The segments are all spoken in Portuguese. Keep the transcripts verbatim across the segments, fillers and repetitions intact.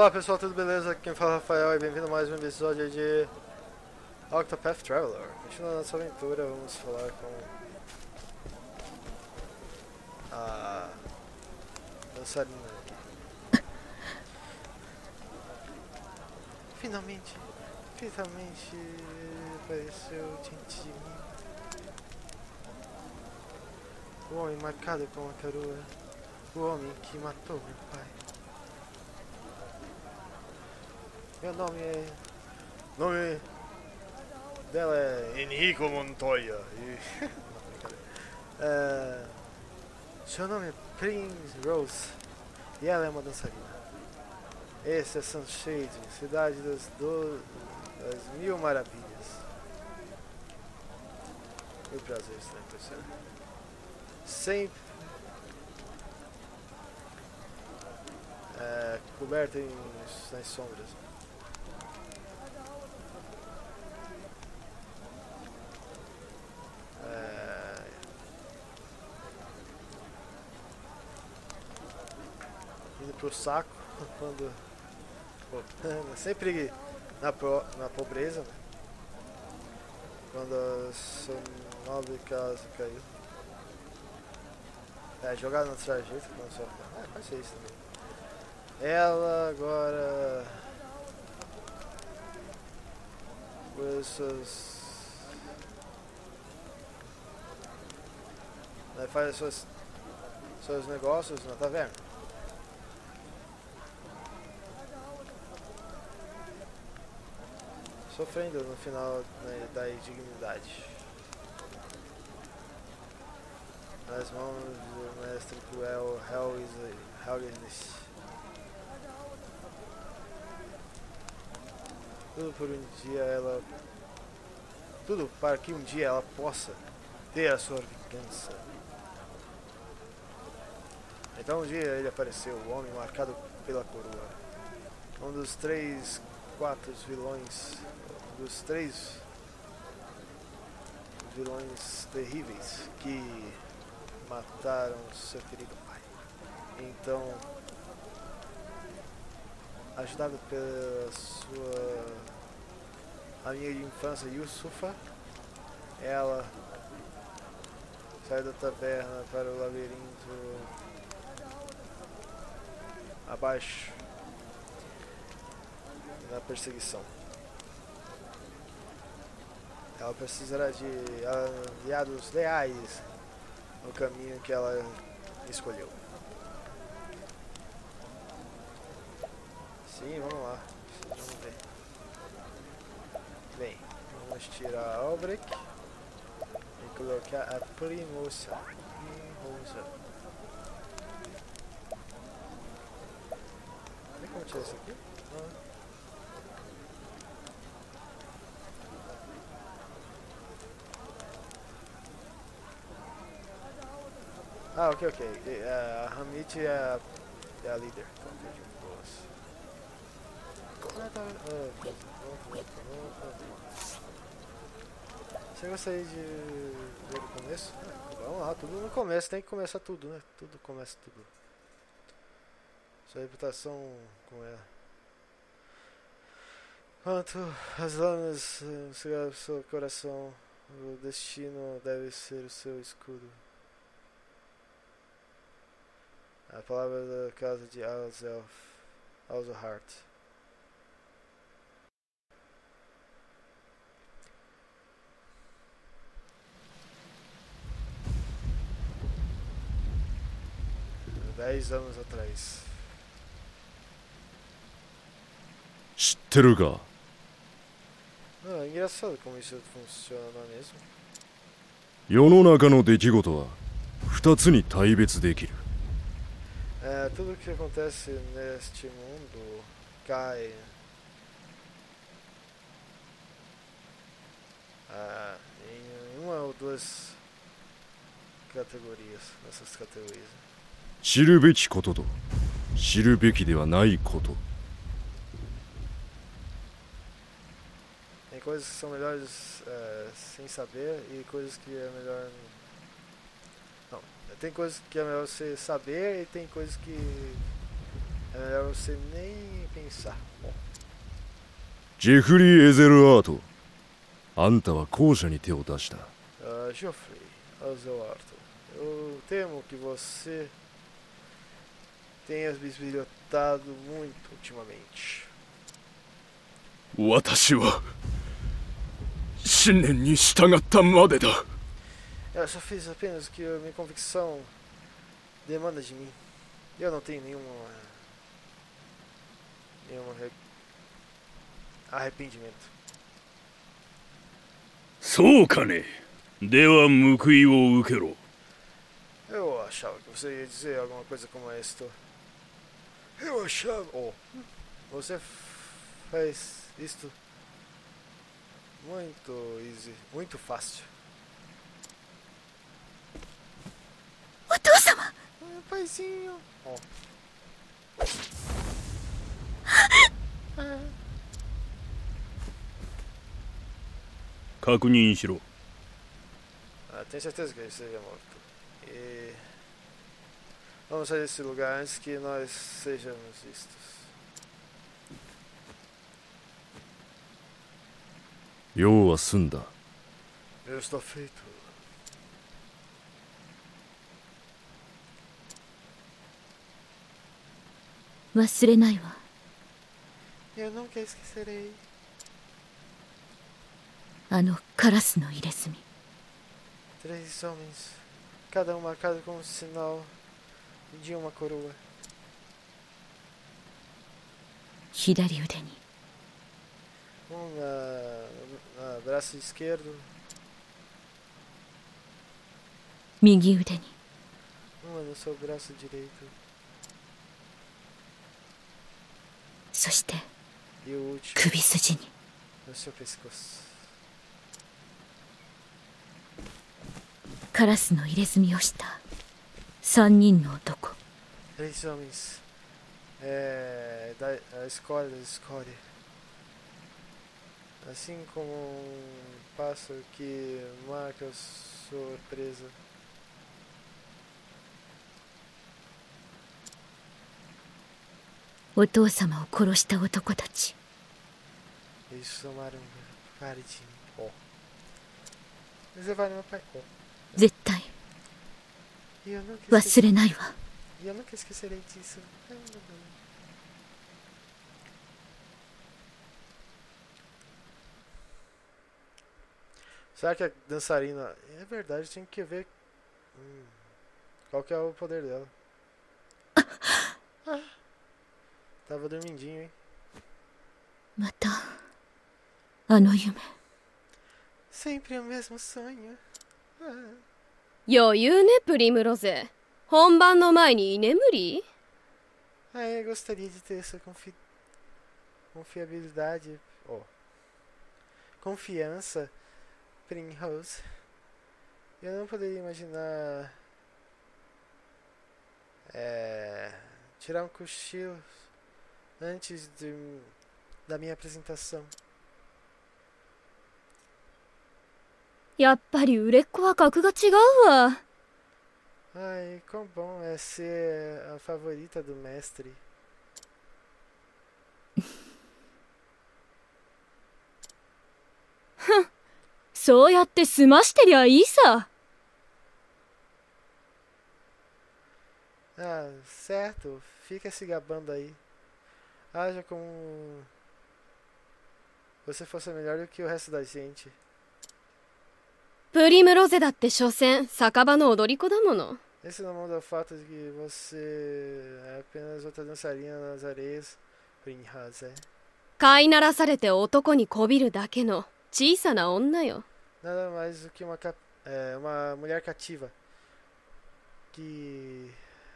Fala pessoal, tudo beleza? Aqui quem fala é o Rafael e bem-vindo a mais um episódio de Octopath Traveler. Continuando nossa aventura, vamos falar com a dançarina aqui. Finalmente, finalmente apareceu Tintin. O homem marcado com a coroa. O homem que matou meu pai. Meu nome é... O nome dela é Enrico Montoya. E... é... Seu nome é Prince Rose. E ela é uma dançarina. Esse é Sunshade, cidade das, do... das mil maravilhas. Mil prazeres, né, pessoal? Sempre é, coberta em, nas sombras. É, indo pro saco quando pô, sempre na, pro, na pobreza, né? Quando a sua nobre casa caiu. É, jogada no trajeto, não só. Ah, pode ser isso também. Ela agora. Com seus. Né, faz seus, seus negócios na taverna. Sofrendo no final, né, da indignidade. Nas mãos do mestre cruel Helgenis. Tudo por um dia ela... Tudo para que um dia ela possa ter a sua vingança. Então um dia ele apareceu, o homem marcado pela coroa. Um dos três, quatro vilões... Um dos três vilões terríveis que mataram seu querido pai. Então, ajudado pela sua amiga de infância Yusufa, ela sai da taverna para o labirinto abaixo na perseguição. Ela precisará de aliados leais no caminho que ela escolheu. Sim, vamos lá. Vamos ver. Bem, vamos tirar a Albrecht e colocar a Primosa. Primosa. Tem como tirar isso aqui? Não. Ah, ok, ok. Uh, a Hamid é a, é a líder. Você gostaria de ver o começo? Ah, vamos lá, tudo no começo, tem que começar tudo, né? Tudo começa tudo. Sua reputação com ela. Quanto as lâminas no seu coração, o destino deve ser o seu escudo. A palavra da casa de Alzelf, Alzohart. Dez anos atrás. 知ってるか? Ah, é engraçado como isso funciona, não é mesmo? 世の中の出来事は二つに大別できる。 É, tudo que acontece neste mundo cai ah, em uma ou duas categorias, nessas categorias. 知るべきことと知るべきではないこと。 Tem coisas que são melhores é, sem saber e coisas que é melhor... Não, tem coisas que é melhor você saber e tem coisas que É melhor você nem pensar. Bom, ジェフリー・エゼルアート、あんたは後者に手を出した。 uh, Geoffrey Azelardo, eu temo que você tenha bisbilhotado muito ultimamente. 私は信念に従ったまでだ。 Eu só fiz apenas o que a minha convicção demanda de mim. Eu não tenho nenhum nenhum arrependimento. そうかね。では報いを受けろ。 Eu achava que você ia dizer alguma coisa como esta. Eu achava. Oh, você faz isto muito easy, muito fácil. お父様。 Ah, paizinho. Oh. Ah. 確認しろ。 Ah, tenho certeza que ele esteja morto. E vamos sair desse lugar antes que nós sejamos vistos. 用は済んだ。 Eu estou feito. 忘れないわ。 Eu nunca esquecerei. あのカラスの入れ墨。 Três homens, cada um marcado com um sinal de uma coroa. 左腕に Um na, na braço esquerdo, 右腕に uma no seu braço direito そして e o último 首筋に no seu pescoço. カラスの入れ墨をした三人の男。 Três homens é, da a escolha da escolha. Assim como um pássaro que marca sua presa. お父様を殺した男たち。 Eles tomaram parte de mim. Oh. Eles levaram meu pai. Oh. 絶対 E eu nunca 忘 esqueci. れないわ。 E eu nunca esquecerei disso. Será que a dançarina... É verdade, tem que ver... Hum, qual que é o poder dela. Ah, tava dormindinho, hein? またあの夢。 Sempre o mesmo sonho. Ah. 余裕ねプリムロゼ。本番の前に居眠り？ Ah, eu gostaria de ter essa confi... confiabilidade. Oh. Confiança. Primrose. Eu não poderia imaginar. É, tirar um cochilo antes de, da minha apresentação. やっぱり売れっ子は格が違うわ。 Ai, quão bom é ser a favorita do mestre. そうやって済ましてりゃいいさ。 Ah, certo. Fica se gabando aí. Haja como você fosse melhor do que o resto da gente. プリムロゼだって所詮酒場の踊り子だもの。 Esse não muda o fato de que você é apenas outra dançarina nas areias. Primrose. 飼いならされて男にこびるだけの小さな女よ。 Nada mais do que uma, cap é, uma mulher cativa. Que...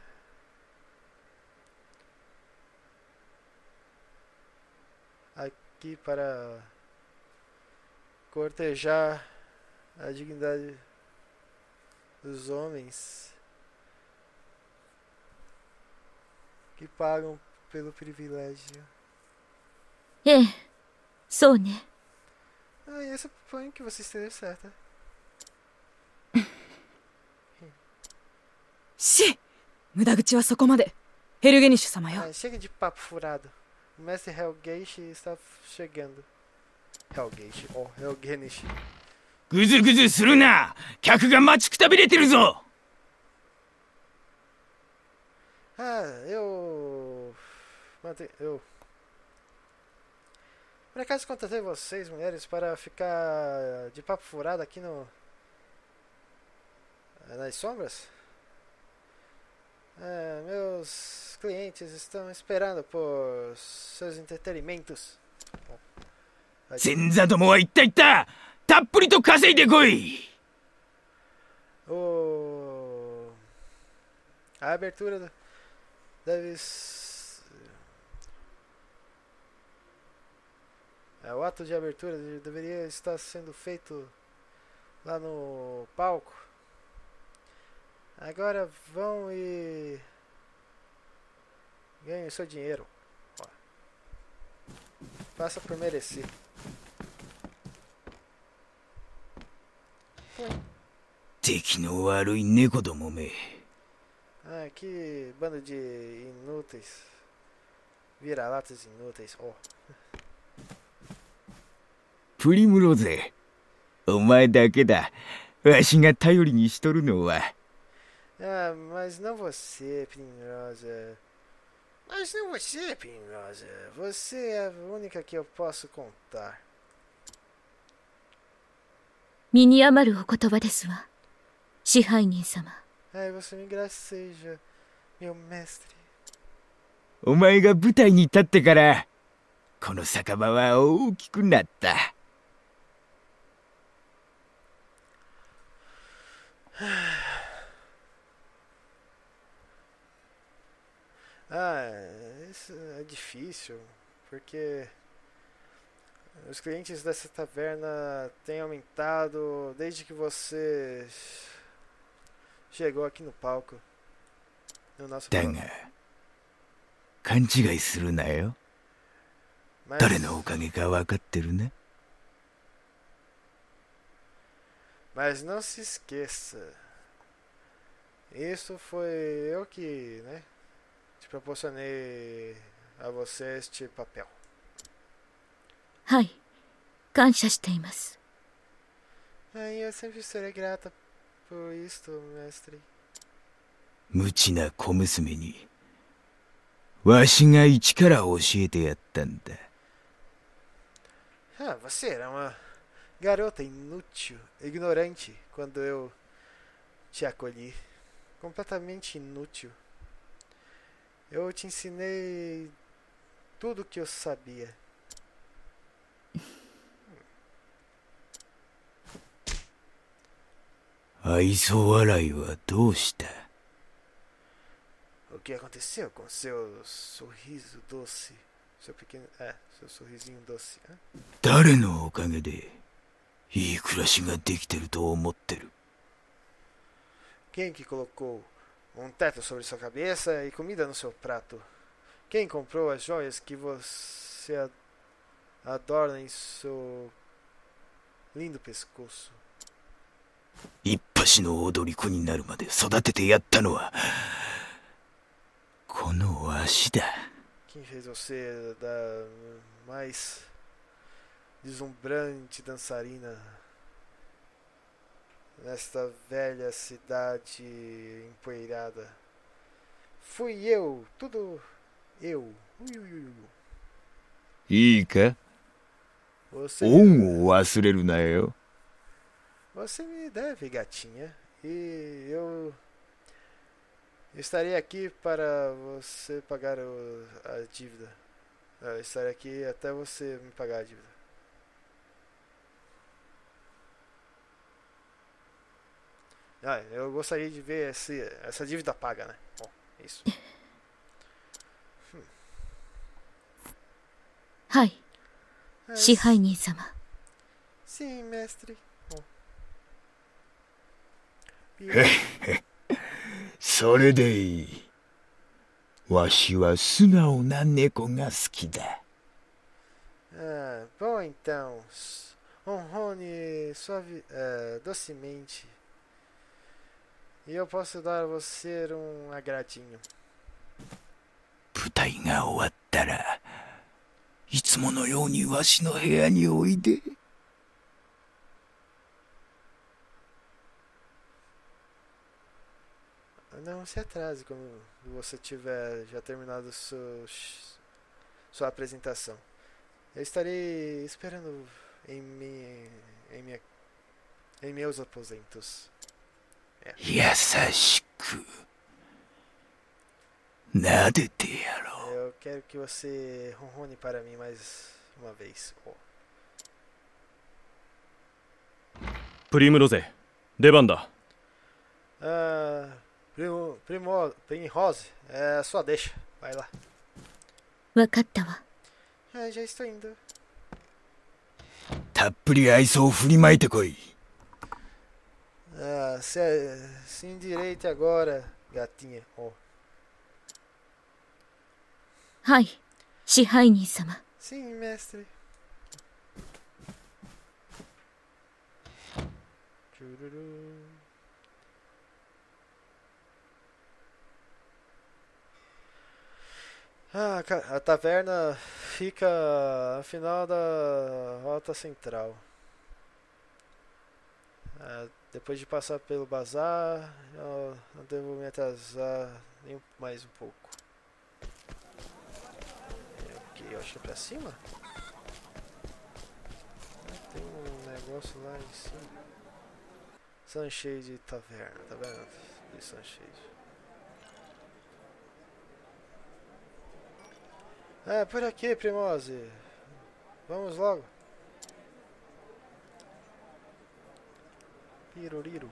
Aqui para cortejar a dignidade dos homens que pagam pelo privilégio. ええ、そうね。 Ah, eu suponho que você esteja certa. し無駄口はそこまで。 ヘルゲニッシュ様よ。 Ah, chega de papo furado. O mestre Helgeish está chegando. Helgeish, oh, Helgenish. ぐずぐずするな。客が待ちくたびれてるぞ。 Ah, eu... Mante- eu... Por acaso contratei vocês, mulheres, para ficar de papo furado aqui no... nas sombras? É, meus clientes estão esperando por seus entretenimentos. 前座どもは言った言った。たっぷりと稼いでこい。 O... A abertura do- deve... s- É, o ato de abertura de- deveria estar sendo feito lá no palco. Agora vão e... ganhem o seu dinheiro. Ó. Faça por merecer. 出来の悪い猫どもめ。 Ah, que bando de inúteis. Vira-latas inúteis. Ó. プリムロゼ。お前だけだ。わしが頼りにしとるのは。 Ah, mas não você, Primrosa. Mas não você, Primrosa. Você é a única que eu posso contar. 身に余るお言葉ですわ、支配人様。 Ai, você me graceja, meu mestre. お前が舞台に立ってから、この酒場は大きくなった。 Ah, isso é difícil, porque os clientes dessa taverna têm aumentado desde que você chegou aqui no palco. No nosso だ palco. が、勘違いするなよ。 Mas, 誰のおかげか分かってるな。 mas não se esqueça. Isso foi eu que, né, te proporcionei a você este papel. はい、感謝しています。 Ai, eu sempre serei grata por isto, mestre. 無知な小娘に、わしが一から教えてやったんだ。 Ah, você era uma garota inútil, ignorante quando eu te acolhi. Completamente inútil. Eu te ensinei tudo o que eu sabia. 愛想笑いはどうした？ O que aconteceu com seu sorriso doce? Seu pequeno. É, seu sorrisinho doce. Né? 誰のおかげでいい暮らしができてると思ってる？ Quem que colocou um teto sobre sua cabeça e comida no seu prato? Quem comprou as joias que você a- adorna em seu lindo pescoço? 一発の踊り子になるまで育ててやったのはこのわしだ。 Quem fez você da mais deslumbrante dançarina nesta velha cidade empoeirada? Fui eu, tudo eu. Ui, ui, ui, ui. いいか、 Você, 恩を忘れるなよ。 você me deve, gatinha, e eu estarei aqui para você pagar o- a dívida. Eu estarei aqui até você me pagar a dívida. Ah, eu gostaria de ver esse, essa dívida paga, né? Bom, isso. はい、 Ah, 支配人様。 Sim, mestre. Bom. それでいい。わしは素直な猫が好きだ。 Ah, bom então. S- Ronrone suave, eh, docemente. E eu posso dar a você um agradinho. 体が終わったらいつものようにわしの部屋においで。 Não se atrase quando você tiver já terminado seu, sua apresentação. Eu estarei esperando em, mi, em, minha, em meus aposentos. É. 優しく撫でてやろう。 Eu quero que você ronrone para mim mais uma vez. Oh. プリムロゼ、出番だ。 Ah, primo, primo, Primrose, é a sua deixa. Vai lá. わかったわ。 Ah, já estou indo. たっぷり愛想を振りまいてこい。 Ah, se, se endireite agora, gatinha. Oh. はい、支配人様。 Sim, mestre. Chururu. Ah, a taverna fica ao final da rota central. Ah, depois de passar pelo bazar, eu não devo me atrasar nem mais um pouco. É, ok, eu acho que é pra cima? Tem um negócio lá em cima. Sunshade Taverna, tá vendo? De Sunshade. É, por aqui, Primose. Vamos logo. Piroriro.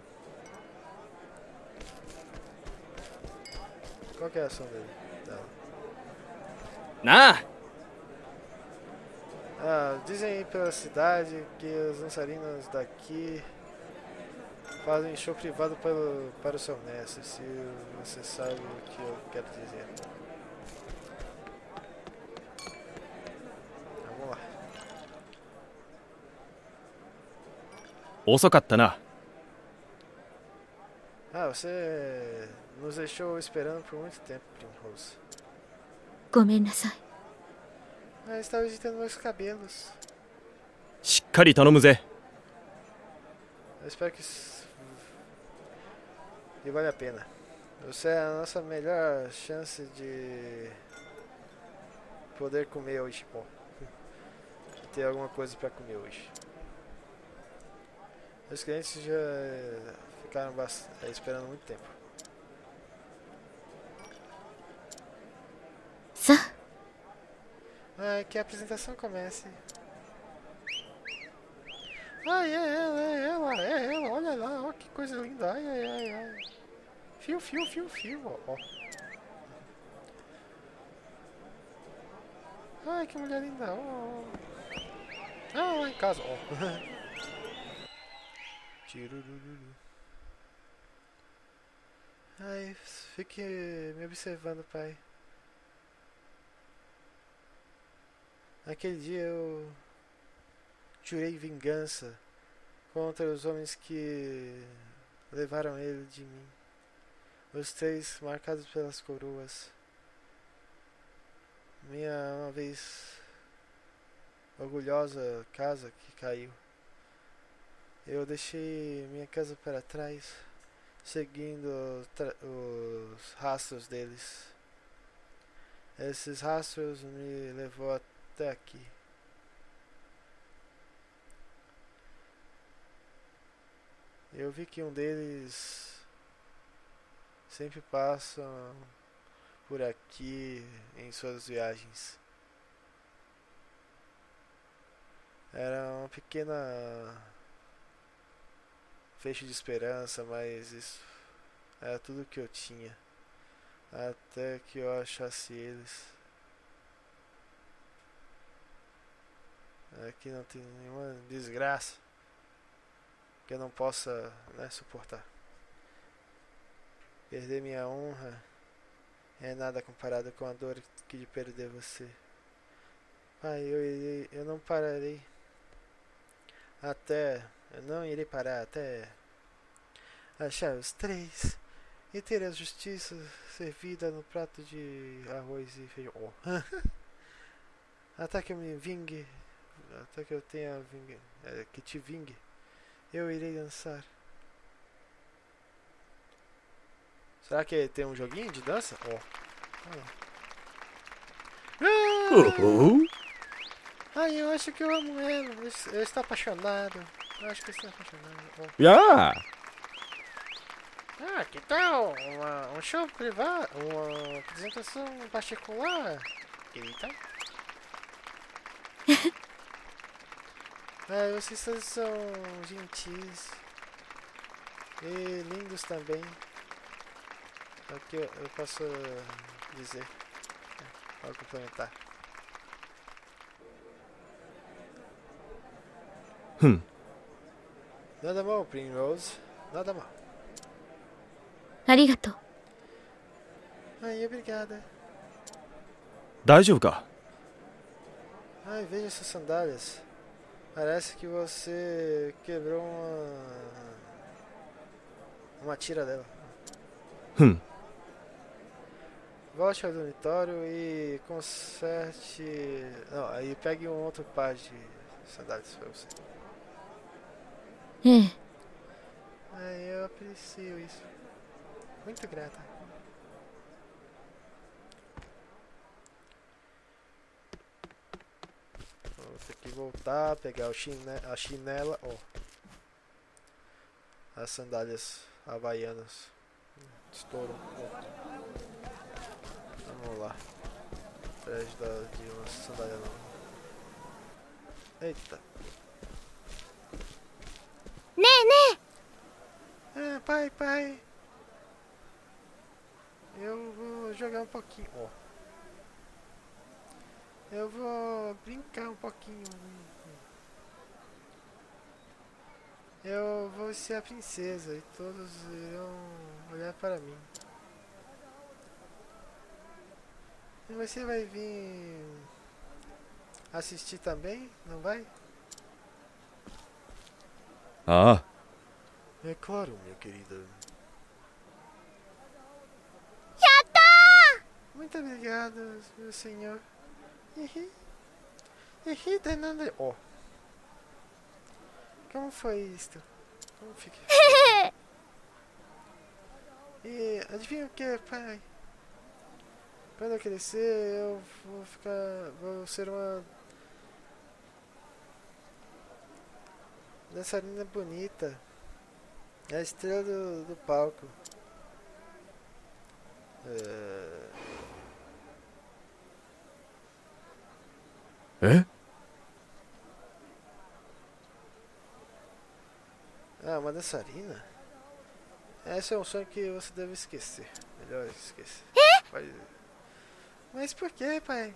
Qual que é a ação dele? Dela. なあ Ah, dizem aí pela cidade que os dançarinos daqui fazem show privado para o, para o seu mestre, se você sabe o que eu quero dizer. Vamos lá. 遅かったな。 Ah, você nos deixou esperando por muito tempo, Primrose. ごめんなさい。 Ah, estava agitando meus cabelos. しっかり頼むぜ。 Eu espero que, que vale a pena. Você é a nossa melhor chance de poder comer hoje. Bom, de ter alguma coisa para comer hoje. Os clientes já ficaram esperando muito tempo. さあ、 Ah, que a apresentação comece. Ai, é ela, é ela, é ela, olha lá, ó, que coisa linda. Ai, ai, ai, ai. Fio, fio, fio, fio, ó. Ai, que mulher linda, ó. Ah, lá em casa, ó. Tirururu. Ai, fique me observando, pai. Naquele dia eu jurei vingança contra os homens que levaram ele de mim. Os três marcados pelas coroas. Minha uma vez orgulhosa casa que caiu. Eu deixei minha casa para trás, seguindo os rastros deles. Esses rastros me levou até aqui. Eu vi que um deles sempre passa por aqui em suas viagens. Era uma pequena feixe de esperança, mas isso era tudo que eu tinha. Até que eu achasse eles. Aqui não tem nenhuma desgraça que eu não possa, né, suportar. Perder minha honra é nada comparado com a dor que de perder você. Pai, eu, irei, eu não pararei até... Eu não irei parar até achar os três e ter a justiça servida no prato de arroz e feijão. Oh. Até que eu me vingue, até que eu tenha vingue, é, que te vingue, eu irei dançar. Será que tem um joguinho de dança? Oh. Ah! Oh, Ai, eu acho que eu amo ela. Eu, eu estou apaixonado. Eu acho que eu estou apaixonado. Oh. yeah. Ah, que tal uma, um show privado, uma apresentação particular, querida? Ah, vocês todos são gentis e lindos também. Aqui eu, eu posso dizer, pode complementar. Hum. Nada mal, Primrose, nada mal. ありがとう。 Ai, obrigada. 大丈夫か？ Ai, veja essas sandálias. Parece que você quebrou uma uma tira dela. Hum. Volte ao dormitório e conserte. Não, aí pegue um outro par de sandálias pra você. ええ。 Ai, eu aprecio isso. Muito grata. Vou ter que voltar, pegar o chine... a chinela. Ó. As sandálias havaianas. Estouro. Vamos lá. Atrás da, de uma sandália nova. Eita. ねえね Ah, pai, pai. Eu vou jogar um pouquinho. Ó. Eu vou brincar um pouquinho. Eu vou ser a princesa e todos irão olhar para mim. E você vai vir assistir também? Não vai? Ah, É claro, minha querida. Muito obrigado, meu senhor. Hihi. Hihi, danada. Ó. Como foi isto? Como fica? E adivinha o que, pai? Quando eu crescer, eu vou ficar. Vou ser uma dançarina bonita. É a estrela do, do palco. É... eh? Ah, uma dançarina? Esse é um sonho que você deve esquecer. Melhor esquecer. Vai... Mas por que, pai?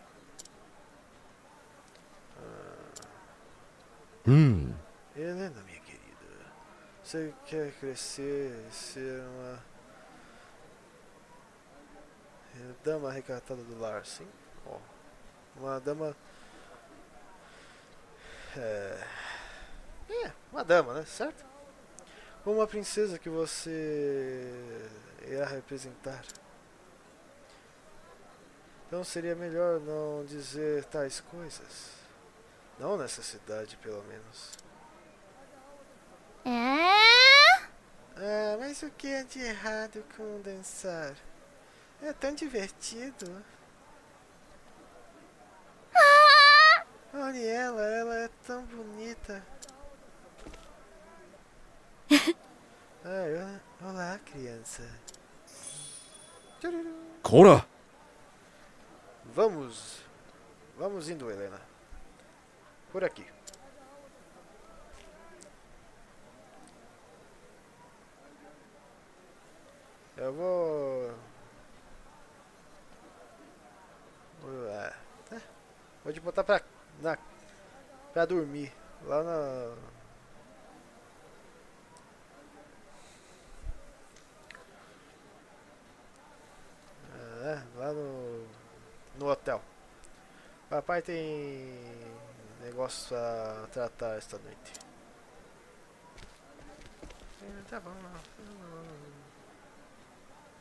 Ah, Hum. Helena, minha querida. Você quer crescer e ser uma dama recatada do lar, sim? Ó, uma dama... É... é, uma dama, né? Certo? Uma princesa que você irá representar. Então seria melhor não dizer tais coisas. Não nessa cidade, pelo menos. え。え Ah, mas o que é de errado com dançar? É tão divertido. Olha ela, ela é tão bonita. Ah, olá, criança. Tchururu. こら Vamos. Vamos indo, Helena. Por aqui. Eu vou... Vou, é, é, vou te botar pra, na, pra dormir. Lá na... É, lá no... No hotel. Papai tem negócio a tratar esta noite. É, tá bom.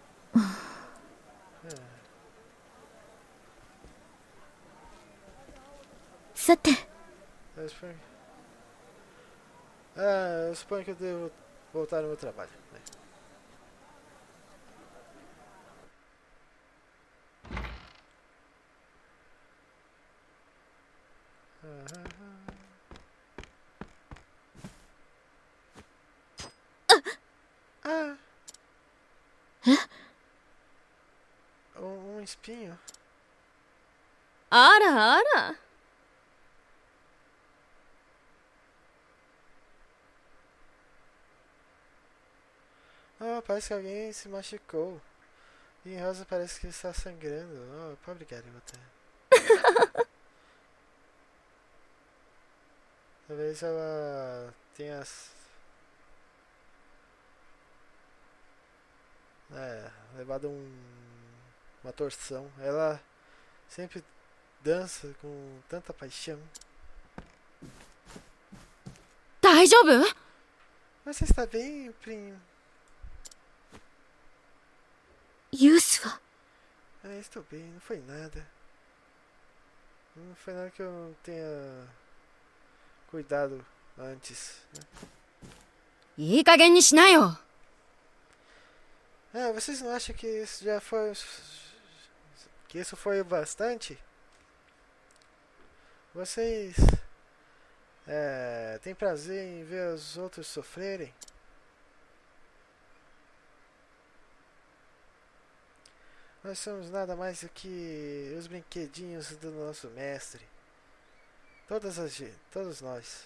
さて Eu suponho... Ah, eu suponho que eu devo voltar ao meu trabalho. Né? Ah! Um, um espinho. あらあら。 Oh, parece que alguém se machucou. E Rosa parece que está sangrando. Oh, pobre garota. Talvez ela tenha... É, levado um, uma torção. Ela sempre dança com tanta paixão. 大丈夫？ Você está bem, Prim? ユースは Ah, estou bem, não foi nada. Não foi nada que eu não tenha cuidado antes. Né? いい加減にしなよ。 Ah, vocês não acham que isso já foi... que isso foi o bastante? Vocês... É, têm prazer em ver os outros sofrerem? Nós somos nada mais do que os brinquedinhos do nosso mestre. Todas as... todos nós.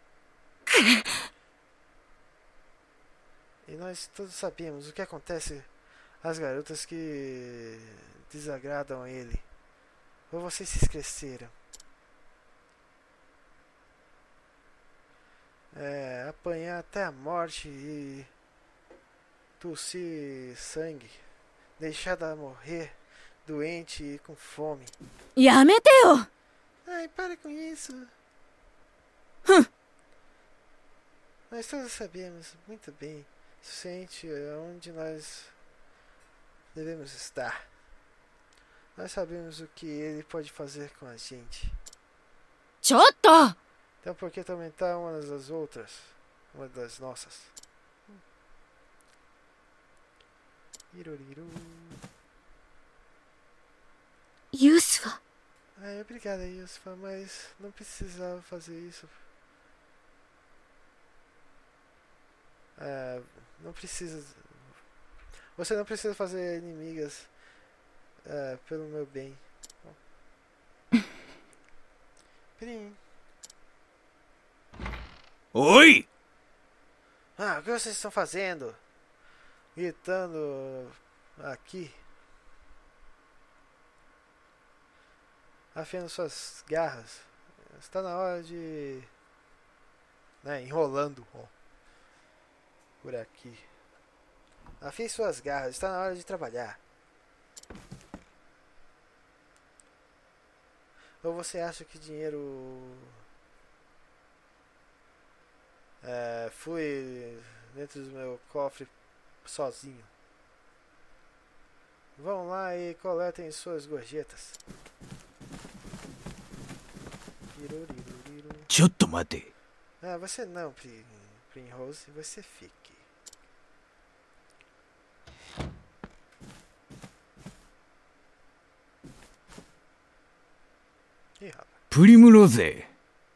E nós todos sabemos o que acontece às garotas que desagradam a ele. Ou vocês se esqueceram? É, apanhar até a morte e tossir sangue. Deixada morrer doente e com fome. やめてよ。 Ai, para com isso. Nós todos sabemos muito bem suficiente onde nós devemos estar. Nós sabemos o que ele pode fazer com a gente. ちょっと。 Então por que atormentar uma das outras? Uma das nossas? Iroriru. ユースは Ai, obrigada, Yusfa, mas não precisava fazer isso. É, não precisa. Você não precisa fazer inimigas é, pelo meu bem. Prim. おい Ah, o que vocês estão fazendo? Gritando aqui. Afiando suas garras. Está na hora de... Né, enrolando. Ó. Por aqui. Afie suas garras. Está na hora de trabalhar. Ou você acha que dinheiro... É, fui dentro do meu cofre sozinho. Vão lá e coletem suas gorjetas. ちょっと待て Ah, você não, Prim, Primrose, você fique. Ih, rapaz. プリムローゼ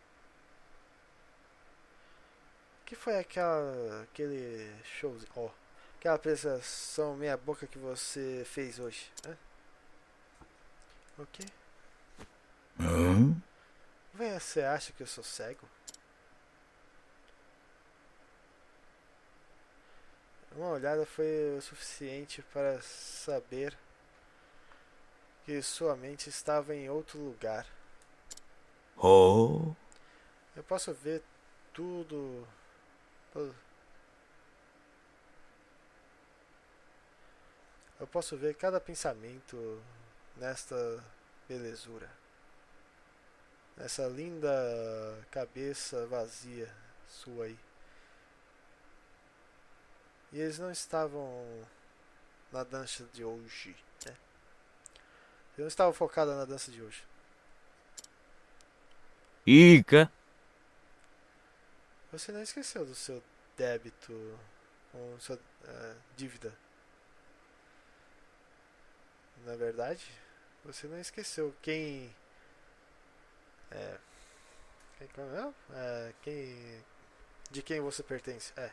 O que foi aquela, aquele show, ó, aquela apresentação meia boca que você fez hoje, né? O quê? うん Você acha que eu sou cego? Uma olhada foi o suficiente para saber que sua mente estava em outro lugar. ほ Eu posso ver tudo. Todo. Eu posso ver cada pensamento nesta belezura. Nessa linda cabeça vazia sua aí. E eles não estavam na dança de hoje, né? Eu não estava focada na dança de hoje. いいか Você não esqueceu do seu débito com sua uh, dívida. Na verdade, você não esqueceu quem é, quem, é, é, quem de quem você pertence. É.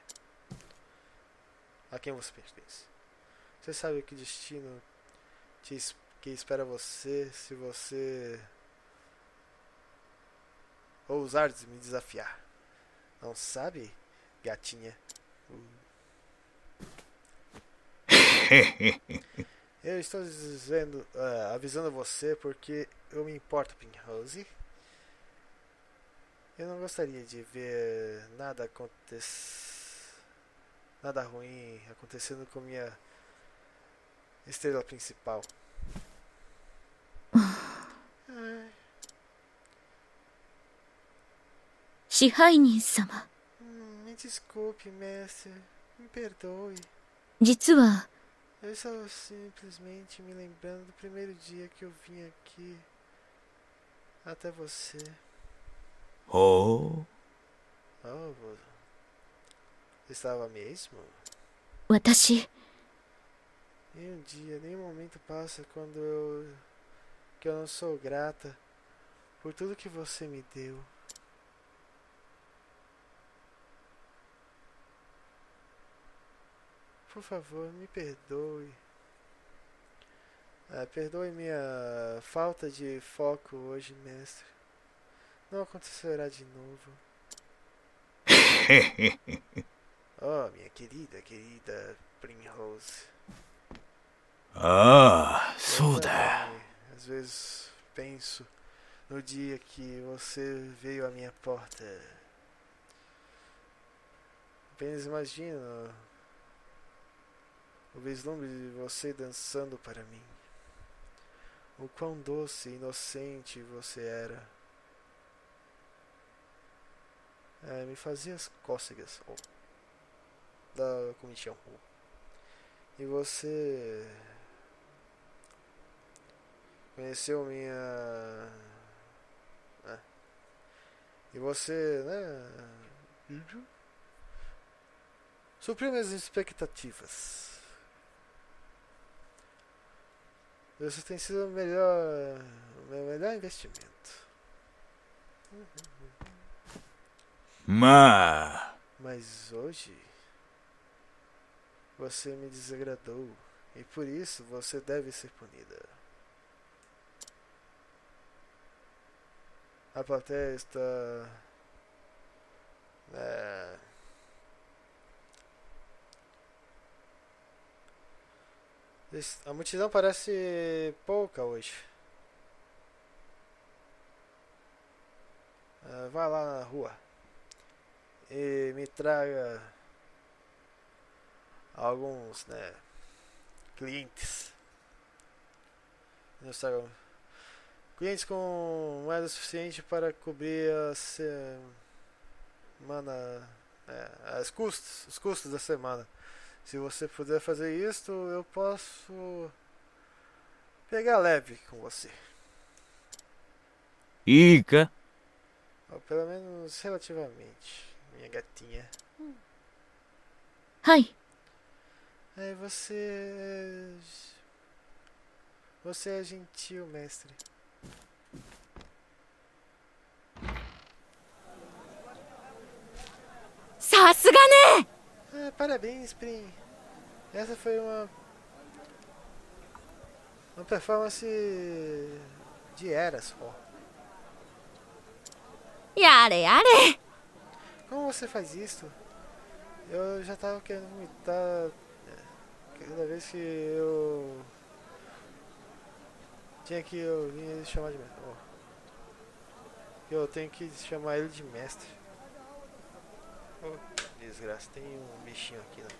A quem você pertence. Você sabe que destino te, que espera você se você ousar me desafiar. Não sabe, gatinha? Eu estou dizendo, uh, avisando você porque eu me importo, Pinrose. Eu não gostaria de ver nada acontecer, nada ruim acontecendo com minha estrela principal. Ai. 支配人様、 Hum, me desculpe, mestre. Me perdoe. 実は Eu estou simplesmente me lembrando do primeiro dia que eu vim aqui até você. ほう Oh, você estava mesmo? 私 E um dia, nenhum momento passa quando eu que eu não sou grata por tudo que você me deu. Por favor, me perdoe. Ah, perdoe minha falta de foco hoje, mestre. Não acontecerá de novo. Oh, minha querida, querida Primrose. ああそうだ Às vezes penso no dia que você veio à minha porta. Apenas imagino o vislumbre de você dançando para mim. O quão doce e inocente você era. É, me fazia as cócegas. Oh, da comichão. Oh. E você conheceu minha... É. E você, né? Supriu minhas expectativas. Você tem sido o melhor, o meu melhor investimento. Ma. Mas hoje você me desagradou e por isso você deve ser punida. A plateia está... É... A multidão parece pouca hoje. Uh, vá lá na rua e me traga alguns, né, clientes. Nos tragam clientes com moeda suficiente para cobrir a semana, é, as custos, os custos da semana. Se você puder fazer isso, eu posso pegar leve com você. いいか Ou pelo menos relativamente, minha gatinha. はい、 É, você... Você é gentil, mestre. Sasugane! Ah, parabéns, Prim. Essa foi uma... Uma performance de era só. Yare, yare! Como você faz isso? Eu já tava querendo vomitar cada vez que eu tinha que ouvir ele chamar de mestre. Oh. Eu tenho que chamar ele de mestre. Oh, desgraça, tem um bichinho aqui, né?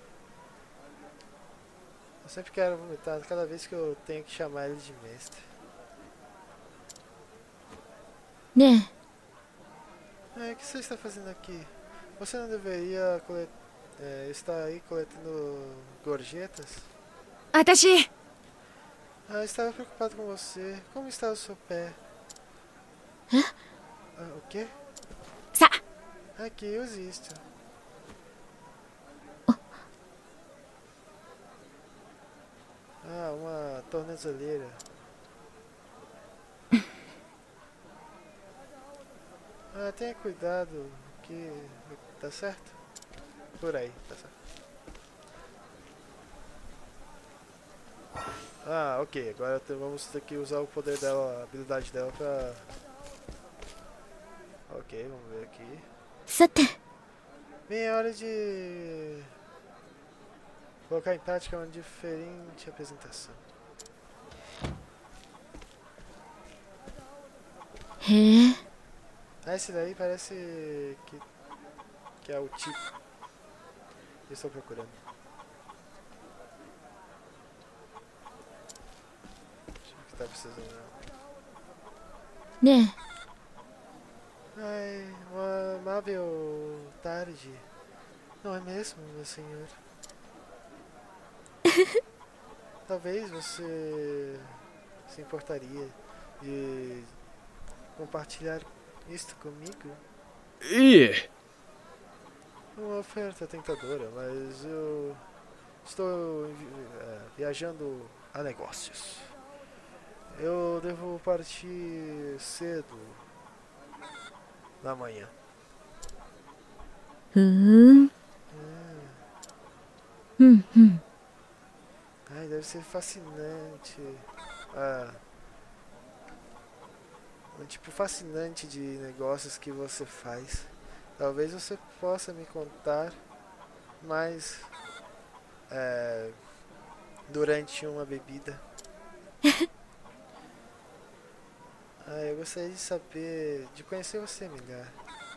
Eu sempre quero vomitar cada vez que eu tenho que chamar ele de mestre. ね É, o que você está fazendo aqui? Você não deveria colet... é, estar aí coletando gorjetas? 私、 Ah, estava preocupado com você. Como está o seu pé? Hã? Ah, o quê? さ Aqui, use isto. Ah, uma tornozeleira. Ah, tenha cuidado, que tá certo? Por aí, tá certo. Ah, ok, agora te- vamos ter que usar o poder dela, a habilidade dela pra... Ok, vamos ver aqui. さて Bem, é hora de colocar em prática uma diferente apresentação. へえ Ah, esse daí parece que, que é o tipo que eu estou procurando. Deixa eu ver o que tá precisando. Não. ね Ai, uma amável tarde. Não é mesmo, meu senhor? Talvez você se importaria de compartilhar isto comigo? いえ Uma oferta tentadora, mas eu estou eh, viajando a negócios. Eu devo partir cedo na manhã. ふーん Hum, うんうん ai, deve ser fascinante. Ah, um tipo fascinante de negócios que você faz. Talvez você possa me contar mais eh, durante uma bebida. Ah, eu gostaria de saber, de conhecer você melhor.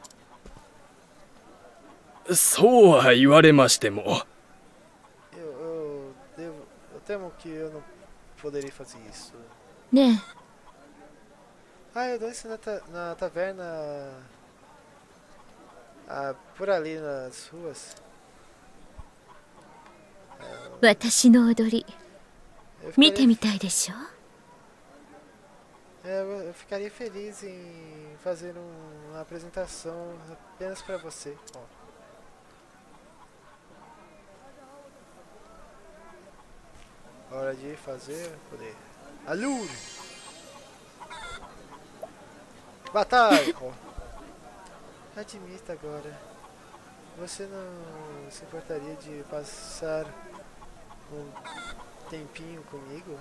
そうは言われましても Eu, eu devo, eu temo que eu não poderia fazer isso. ね Ah, eu danço na, ta, na taverna ah, por ali nas ruas. え私の踊り Eu 見て ficaria, みたいでしょ eu, eu ficaria feliz em fazer um- uma apresentação apenas para você. Ó. Hora de fazer poder. Alure! Batalha! Ó. Admita agora. Você não se importaria de passar um tempinho comigo?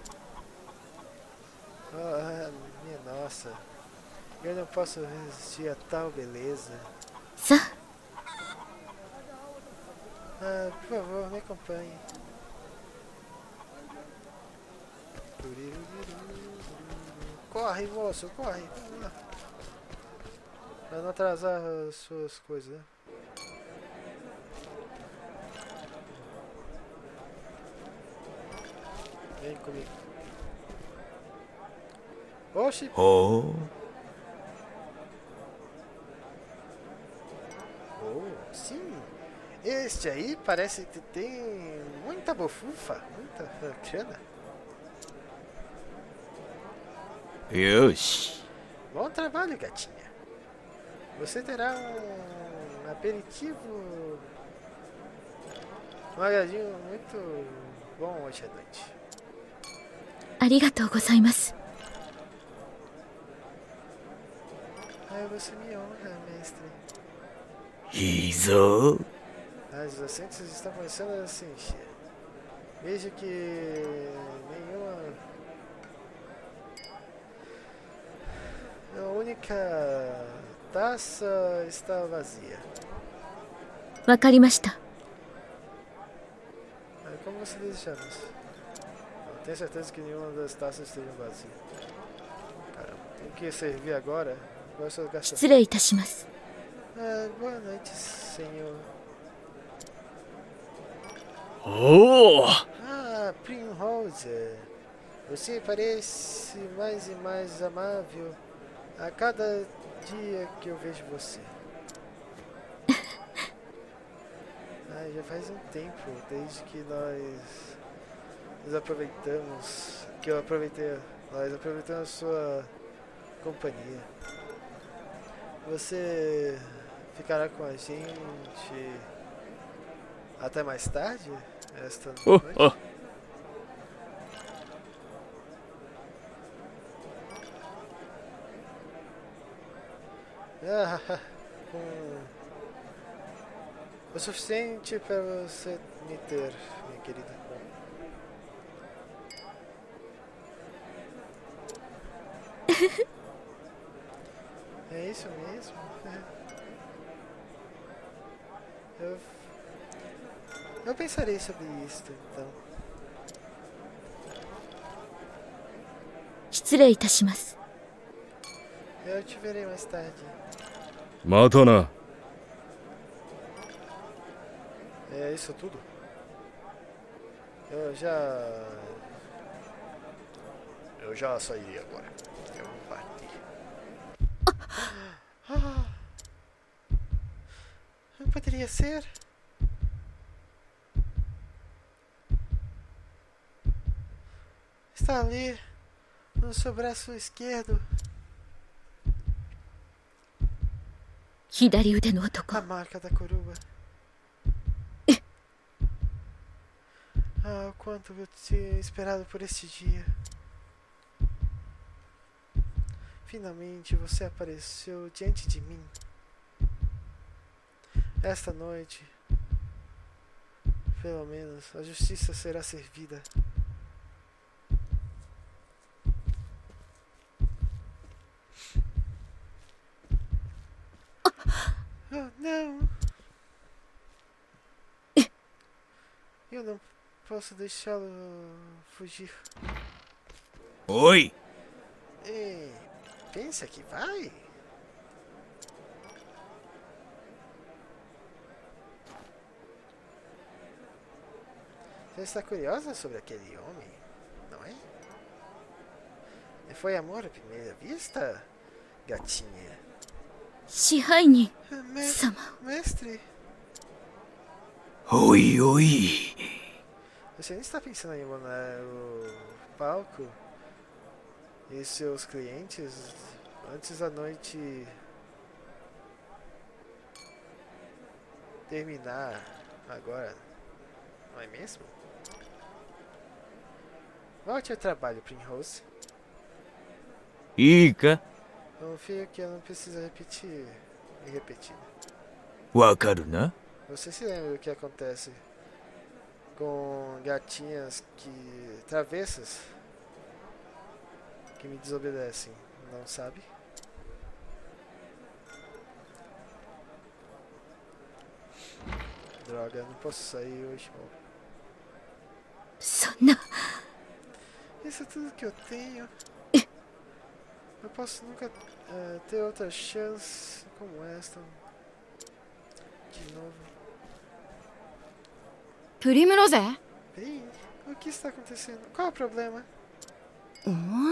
Ah, minha nossa. Eu não posso resistir a tal beleza. さ Ah, por favor, me acompanhe. Corre, moço, corre. Vamos lá. Pra não atrasar as suas coisas, né? Vem comigo. Oxi! ほう Oh, sim. Este aí parece que tem muita bofufa, muita grana. よし Bom trabalho, gatinha. Você terá um aperitivo, um agradinho muito bom hoje à noite. ありがとうございます Ah, você me honra, mestre. いいぞ As assentos estão começando a se encher. Vejo que nenhuma... A única taça está vazia. わかりました É como você desejamos. Eu tenho certeza que nenhuma das taças estejam vazias. Caramba, tem que servir agora. Agora só gasta. 失礼いたします Ah, boa noite, senhor. おお Ah, Primrose. Você parece mais e mais amável a cada dia que eu vejo você. Ah, já faz um tempo desde que nós nós aproveitamos, que eu aproveitei, nós aproveitamos a sua companhia. Você ficará com a gente até mais tarde, esta Oh, noite? oh. Ah, com o suficiente para você me ter, minha querida. É isso mesmo? Eu, eu pensarei sobre isso, então. 失礼いたします。 Eu te verei mais tarde. またな。 É isso tudo? Eu já... Eu já sairei agora. Eu vou partir. Ah, não poderia ser? Está ali, no seu braço esquerdo, 左腕の男 a marca da coroa. Ah, o quanto eu tinha esperado por este dia. Finalmente você apareceu diante de mim. Esta noite, pelo menos, a justiça será servida. Oh, não! Eu não posso deixá-lo fugir. おい Ei, pensa que vai? Você está curiosa sobre aquele homem, não é? Foi amor à primeira vista, gatinha? 支配人 Me 様 mestre, おいおい você não está pensando em abandonar o palco e seus clientes antes da noite terminar agora, não é mesmo? Volte ao trabalho, Primrose. いいか Confio que eu não preciso repetir e repetir. わかるな Você se lembra do que acontece com gatinhas que travessas que me desobedecem, não sabe? Droga, eu não posso sair hoje. そんな Isso é tudo que eu tenho. Eu posso nunca eh, ter outra chance como esta. De novo. プリムロゼ Ei, o que está acontecendo? Qual é o problema? うん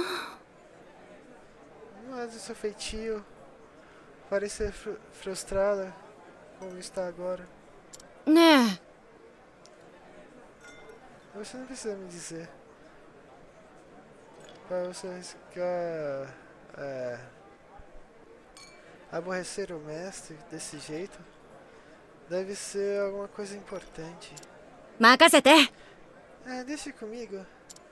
Não é do seu feitio parecer fru frustrada como está agora. ね Você não precisa me dizer. Para você arriscar é, aborrecer o mestre desse jeito, deve ser alguma coisa importante. え任せて É, deixe comigo.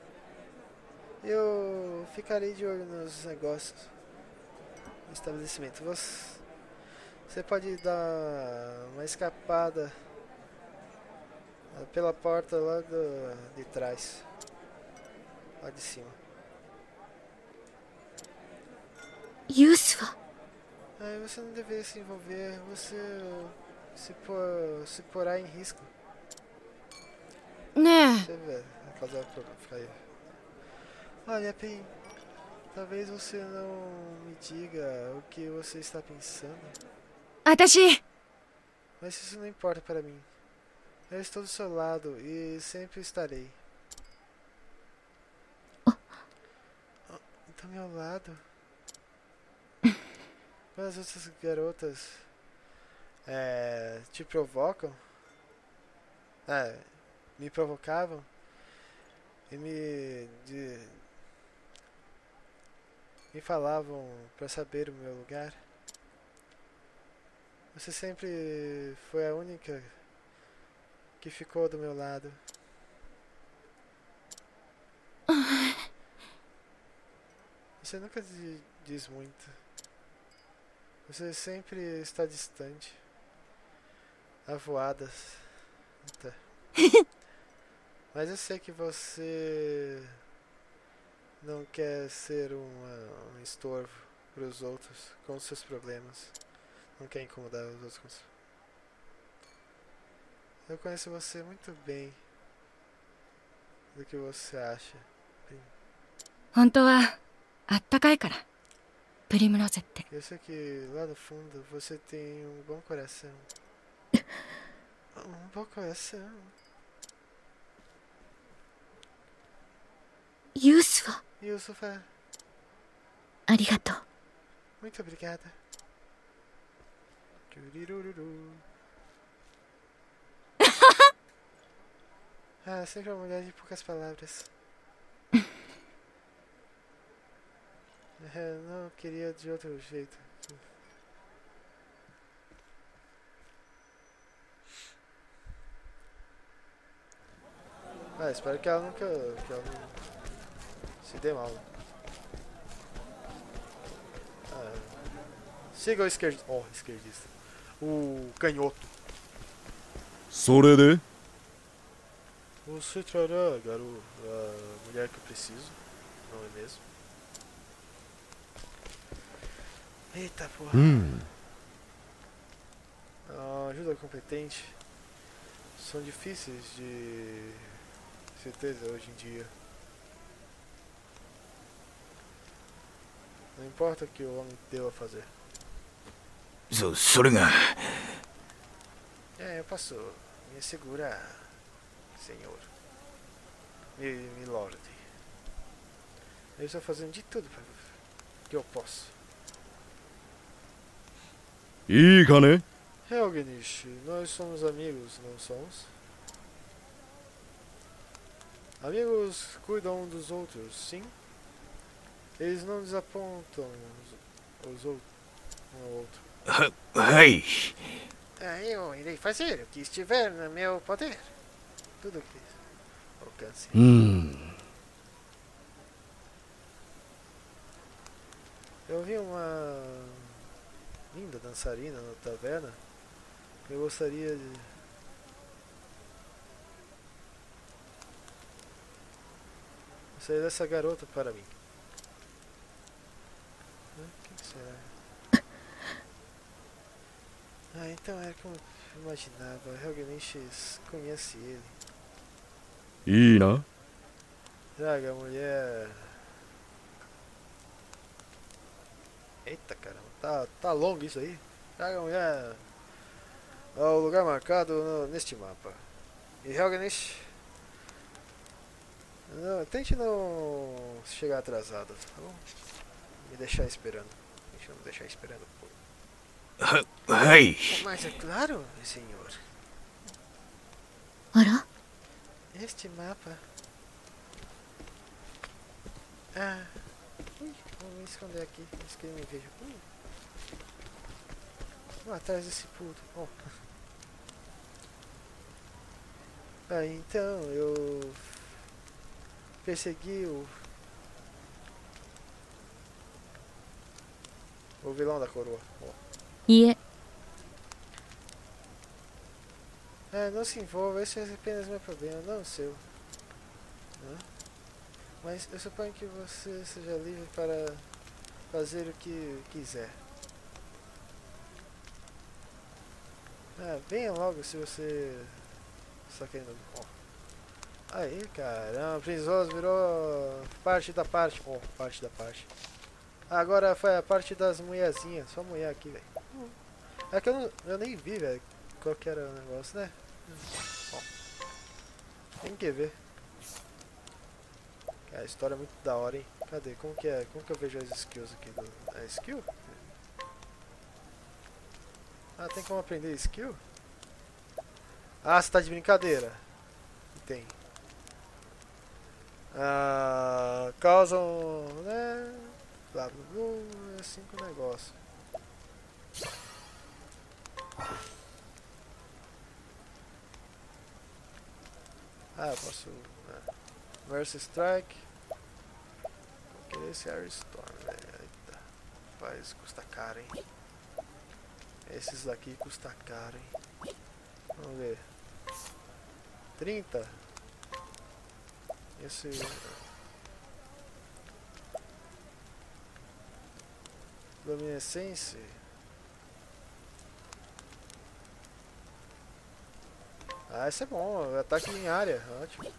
Eu ficarei de olho nos negócios do estabelecimento. Você, você pode dar uma escapada pela porta lá do, de trás, lá de cima. ユースは Aí você não deveria se envolver. Você se, por, se porá em risco. ね Você vê, vai causar problema. Fica aí. Olha, Pen, talvez você não me diga o que você está pensando, え私 mas isso não importa para mim. Eu estou do seu lado e sempre estarei. Oh. Oh, do meu lado? Quando as outras garotas é, te provocam, é, me provocavam, E me, de, me falavam para saber o meu lugar. Você sempre foi a única que ficou do meu lado. Você nunca di- diz muito. Você sempre está distante. Avoadas. Tá. Mas eu sei que você não quer ser uma, um estorvo para os outros com os seus problemas. Não quer incomodar os outros com os... Eu conheço você muito bem do que você acha. 本当はあったかいからプリムロゼって。 Eu sei que lá no fundo você tem um bom coração. Um bom coração. ユースは Yusufa, ありがとう。 muito obrigada. Turirururu. Ah, sempre uma mulher de poucas palavras. Eu não queria de outro jeito. Ah, espero que ela nunca. Que ela não se dê mal. Ah, siga o esquerdista. Oh, esquerdista. O canhoto. それで Você trará, garoto, a mulher que eu preciso, não é mesmo? Eita porra. うん A ajuda competente são difíceis de certeza hoje em dia. Não importa o que o homem deu a fazer. そそれが É, eu posso me assegurar, senhor. Mi, milord. Eu estou fazendo de tudo para que eu posso. いいかね Helgenish, nós somos amigos, não somos? Amigos cuidam um dos outros, sim? Eles não desapontam os, os outros, um ao outro. ははい Ah, eu irei fazer o que estiver no meu poder. Tudo que alcance. うん Eu vi uma linda dançarina na taverna. Eu gostaria de... Gostaria dessa garota para mim. Ah, quem que será? Ah, então era como eu imaginava. Realmente conhece ele. いいな Traga, mulher. Eita caramba, tá, tá longo isso aí. Traga, mulher ao lugar marcado no, neste mapa. E Helganish, não, tente não chegar atrasado, tá bom? Me deixar esperando. Deixa eu não deixar esperando. Pô. ははい Mas é claro, senhor. あら Este mapa. Ah. Ui, vou me esconder aqui, antes que ele me veja. Ui. Vou atrás desse puto. Oh. Ah, então eu persegui o o vilão da coroa. Oh. いえ Ah, não se envolva, esse é apenas meu problema, não o seu. Hã? Mas eu suponho que você seja livre para fazer o que quiser. Ah, venha logo se você está querendo. Oh. Aí, caramba, Prinzoso virou parte da parte. Oh, parte da parte. Agora foi a parte das mulherzinhas. Só mulher aqui, velho. É que eu, não, eu nem vi, velho, qual que era o negócio, né? Bom, tem que ver. A história é muito da hora, hein? Cadê? Como que é? Como que eu vejo as skills aqui? Do... É skill? Ah, tem como aprender skill? Ah, você tá de brincadeira. Tem. Ah, causam, né? Blá blá blá, é cinco negócios. Ah, eu posso. Né? Mercy Strike. Vou querer esse Airstorm, velho. Eita. Rapaz, custa caro, hein? Esses daqui custa caro, hein? Vamos ver. trinta. Esse. Luminescence. Ah, esse é bom. Ataque em área. Ótimo.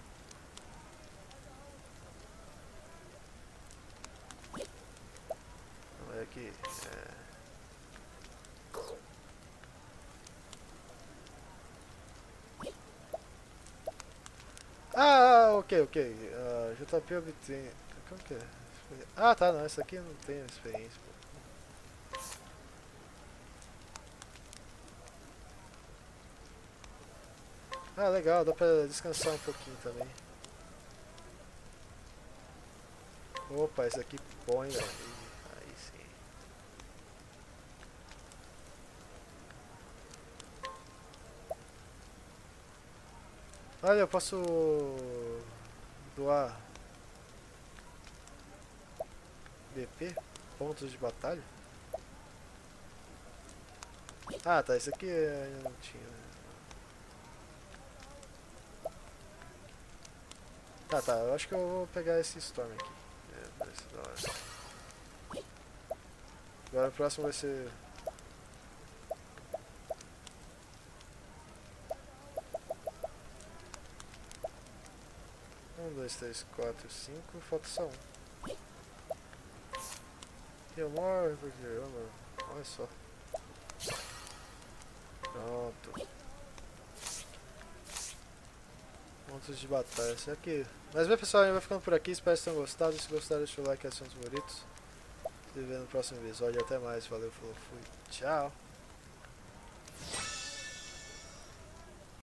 Vamos ver aqui. É... Ah, ok, ok. Uh, J P obtém. Como que é? Ah, tá, não. Esse aqui não tem experiência. Pô. Ah, legal. Dá pra descansar um pouquinho também. Opa, esse aqui põe, velho. Aí sim. Olha, eu posso doar B P, pontos de batalha. Ah, tá, esse aqui ainda não tinha. Tá, tá, eu acho que eu vou pegar esse Storm aqui. É, parece da hora. Agora o próximo vai ser... Um, dois, três, quatro, cinco, falta só um. Remor, olha só. Pronto. Pontos de batalha, isso aqui. Mas bem pessoal, a gente vai ficando por aqui, espero que tenham gostado. Se gostaram, deixa o like e acione os favoritos. Se vê no próximo episódio, até mais, valeu, falou, fui, tchau.